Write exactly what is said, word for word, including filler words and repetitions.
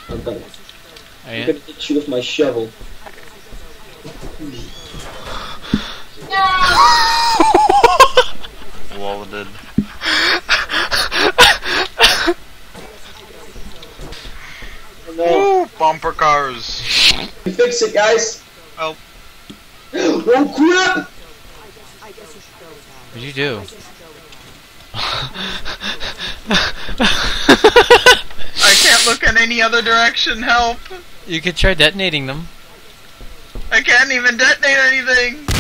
I'm coming. Oh, I'm yeah? gonna hit you with my shovel. Welded. Oh, no. Ooh, bumper cars. Fix it, guys. Oh. Oh crap! What'd you do? I can't look in any other direction, help! You could try detonating them. I can't even detonate anything!